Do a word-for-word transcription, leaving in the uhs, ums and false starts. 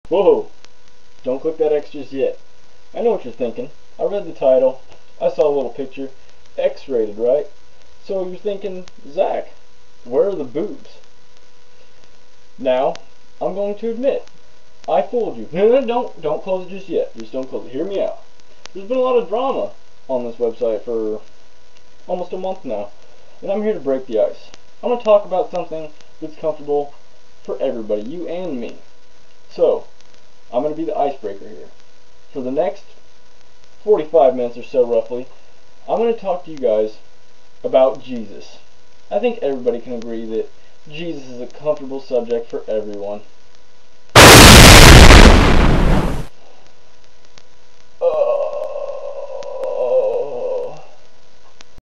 Whoa! Don't click that X just yet. I know what you're thinking. I read the title. I saw a little picture. X-rated, right? So you're thinking, Zach, where are the boobs? Now, I'm going to admit, I fooled you. No, no, don't, don't close it just yet. Just don't close it. Hear me out. There's been a lot of drama on this website for almost a month now, and I'm here to break the ice. I'm going to talk about something that's comfortable for everybody, you and me. So, I'm going to be the icebreaker here. For the next forty-five minutes or so, roughly, I'm going to talk to you guys about Jesus. I think everybody can agree that Jesus is a comfortable subject for everyone.